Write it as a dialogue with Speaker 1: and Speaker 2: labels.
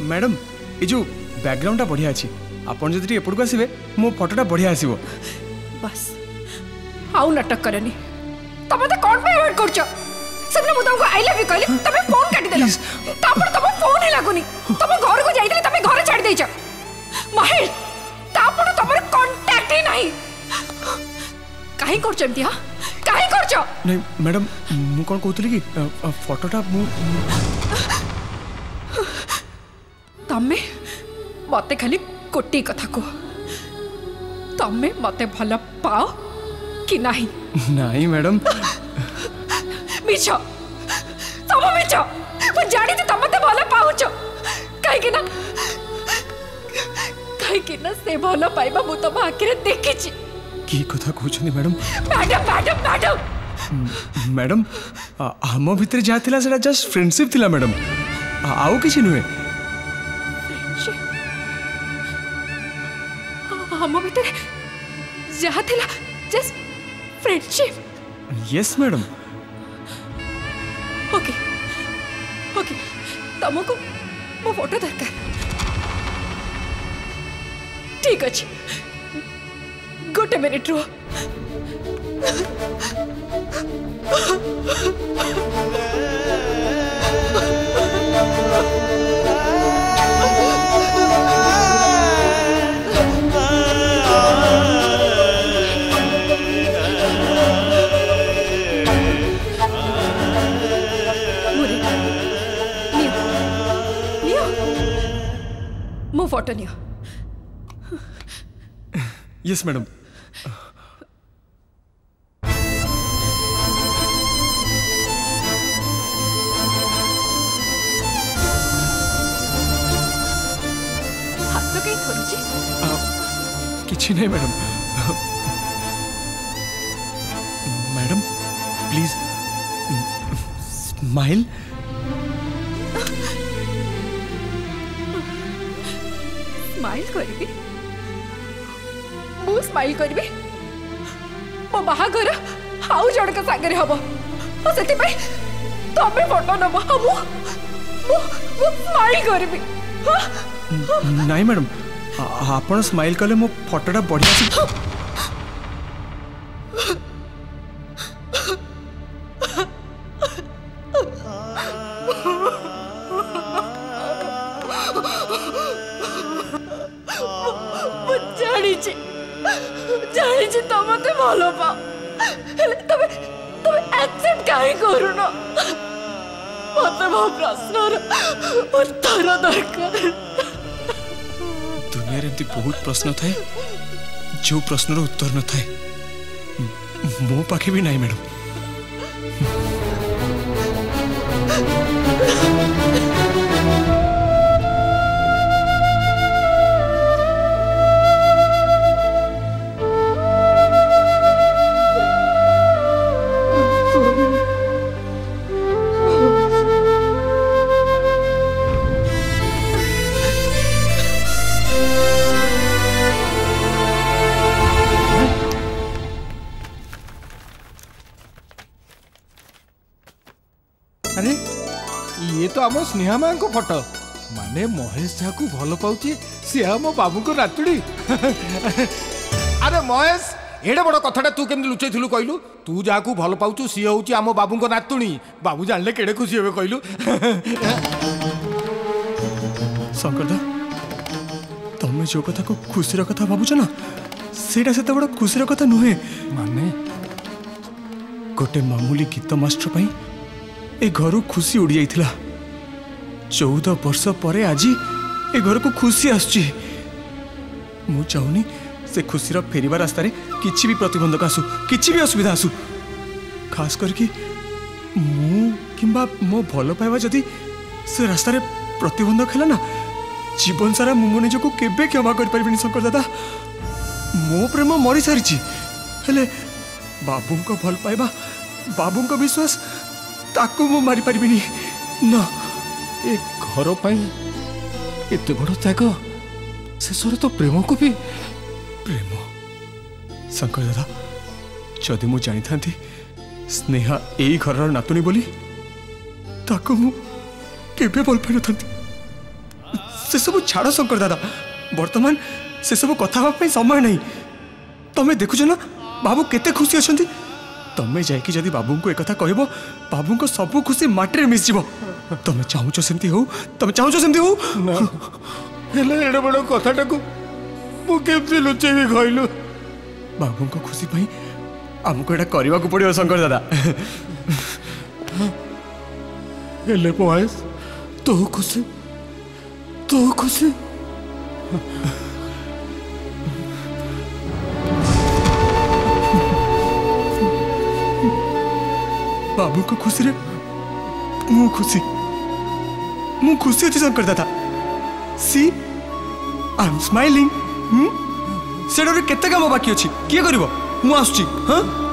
Speaker 1: Madam ये जो background बढ़िया अच्छी आपन जदि एपटू आसबे मो फोटोटा बढ़िया आसीबो।
Speaker 2: बस आउ नाटक करनी तब मते कोन पे अवॉइड करछ सबने मु तुमको आई लव यू कहली तबे फोन काटी देला तापर तब फोन ही लागुनी तब घर को जाइतले तबे घर छाड़ देछ माहिर तापर तमर कांटेक्ट ही नहीं काहे करछंती हा काहे करछ
Speaker 1: नहीं मैडम मु कोन कहतली कि फोटोटा मु
Speaker 2: तमे मते खाली कोटी कथा को तमे मते भल पाओ कि नहीं?
Speaker 1: नहीं मैडम
Speaker 2: मिछ सब मिछ मु जानी त तमते भल पाउछ काहे कि ना से भल पाइबा मु तम आखिरे देखिछि।
Speaker 1: की कथा कहछनी madam?
Speaker 2: Madam madam madam
Speaker 1: madam हम भितर जा थिला सेटा जस्ट फ्रेंडशिप थिला मैडम आउ किछि नुहे।
Speaker 2: हम भितर जा थिला just friendship?
Speaker 1: Yes madam.
Speaker 2: Okay okay तुमको मो फोटो दरकार ठीक अच्छे गोटे मिनिट रो मो फोटो नियो।
Speaker 1: Yes madam.
Speaker 2: हाथ तो कहीं थोड़ी
Speaker 1: किछि नहीं madam. Madam please smile.
Speaker 2: Smile करबी मु स्माइल करबी मो बाहागर हाउ जणका सागरे हबो सेति पे तबे फोटो नबो हमु मु स्माइल करबी।
Speaker 1: नहीं मैडम आपण स्माइल कले मो फोटोटा बढ़िया से
Speaker 2: जानी तुम मत भल पा तुम एक्सेप्ट कहीं करून मत मो प्रश्न उत्तर दरकार।
Speaker 1: दुनिया रे बहुत प्रश्न थाए जो प्रश्न उत्तर न थाए मो पाखे भी नहीं मैडम।
Speaker 3: अरे ये तो आम स्नेहा माँ को फोटो माने महेश जहाँ को भल पाऊँ सी आम बाबू को नातुड़ी। अरे महेश एडे बड़ कथाटा तू केमती लुचेलु कहलु तू जहाँ को भल पाऊँ सी हूँ आम बाबू को नातुणी बाबू जानले केड़े खुशी हे कहलु।
Speaker 1: शंकरदा तमें जो कथा को खुशी कथा भावुच ना सेटा से बड़ खुशी कथा नुहे।
Speaker 3: माने
Speaker 1: गोटे मामूली गीत मास्टर पाई ए घर खुशी उड़ी जाइथिला 14 वर्ष पर आज ए घर को खुशी आसुची। मु चाहूनी से खुशीर फेरिबा रास्ता रे किछि भी प्रतिबंधक आसु किछि भी असुविधा आसु खास करके मु किंबा मो भल पाइबा जदि से रास्ता रे प्रतिबंधक हैला ना जीवन सारा मु मो निजको केबे क्षमा कर परिबिनी शंकर दादा। मो प्रेम मरी सारिची हेले बाबूंको भल पाइबा बाबूंको विश्वास ताको मु मारी परिबिनी ना।
Speaker 3: ए घर पाई एते बड़ त्याग शेषर तो प्रेम को भी
Speaker 1: प्रेम शंकर दादा जदि मु जानी था स्नेहा यही घर नातुणी बोली ताको मु केबे भल पाई न से सब छाड़ शंकर दादा वर्तमान से सब कथा हाँ समय नहीं तमें देखुच ना बाबू केते खुशी अच्छा तमें जाकि जदि बाबू को एक कहब बाबू को सब खुशी माटी में मिसज तमें चाहूच सेमती हो तमें चाहूच सेमती हो
Speaker 3: एडे बड़ कथाटा को मुझे लुचेबी कहलु
Speaker 1: बाबू को खुशी पाई आमको एटा करने को पड़ो शंकर दादा
Speaker 3: हेले महेश तो खुशी
Speaker 1: बाबू को खुशी रे मु खुशी अच्छी शंकर दादा सी आई एम स्माइलिंग सेडरे केते काम बाकी अच्छी किए करिवो मु आसुची हाँ